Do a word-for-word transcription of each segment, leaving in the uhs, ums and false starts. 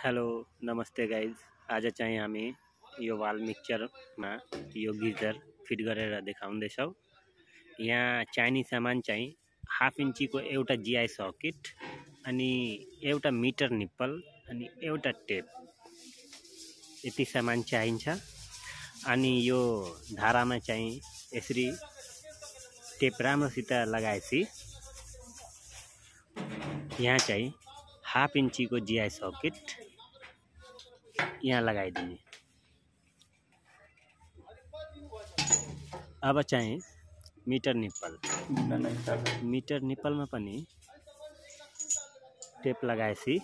Hello नमस्ते guys. आज चाहिँ हामी यो वाल मिक्सचरमा यो गिजर फिट गरेर देखाउँदैछौँ। यहाँ चाहिने सामान चाहिँ हाफ इन्चीको एउटा जिआई सर्किट अनि एउटा मिटर निप्पल अनि एउटा टेप, यति सामान चाहिन्छ। अनि यो धारामा चाहिँ यसरी टेप राम्रोसित लगाएपछि यहाँ चाहिँ हाफ इन्चीको जिआई सर्किट यहाँ लगाइदिने। अब चाहिँ मिटर निप्पल मिटर निप्पलमा पनि टेप लगाएपछि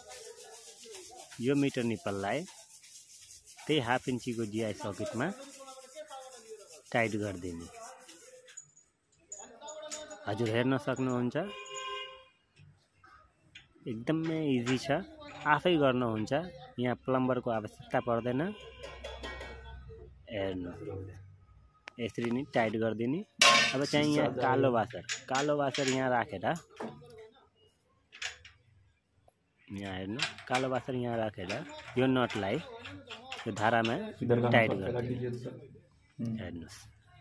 यो मिटर निप्पललाई त्यही हाफ इन्चीको जिआई सर्किटमा टाइट गरिदिने। हजुर हेर्न सक्नुहुन्छ, एकदमै इजी छ, आफै गर्नुहुन्छ। यहाँ प्लम्बरको आवश्यकता पर्दैन। हेर्नु यसरी नै टाइट गरिदिने। अब चाहिँ यहाँ कालो वासर कालो वासर यहाँ राखेर यहाँ हेर्नु कालो वासर यहाँ राखेर यो नटलाई यो धारामा टाइट गरिदिने। हेर्नुहोस्,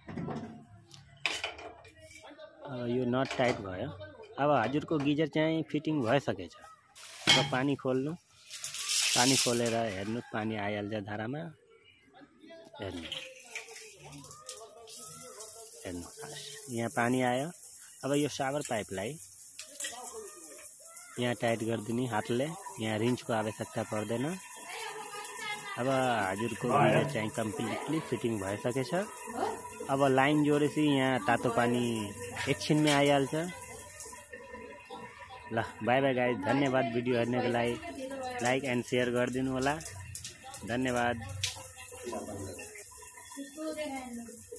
अब यो नट टाइट भयो। अब हजुरको गिजर चाहिँ फिटिङ भइसकेछ। अब पानी खोल्नु, पानी खोलेर हेर्नु पानी आइहाल्छ धारामा। हेर्नु हेर्नु यहाँ पानी आयो। अब यो सावर पाइपलाई यहाँ टाइट गरिदिने हातले। यहाँ रिन्चको आवश्यकता पर्दैन। अब हजुरको गिजर चाहिँ कम्प्लिटली फिटिङ भइसकेछ। अब लाइन जोडेपछि यहाँ तातो पानी एकछिनमै आइहाल्छ। ल बाई बाई गाइज, धन्यवाद। भिडियो हेर्नको लागि लाइक एन्ड सेयर गरिदिनु होला। धन्यवाद।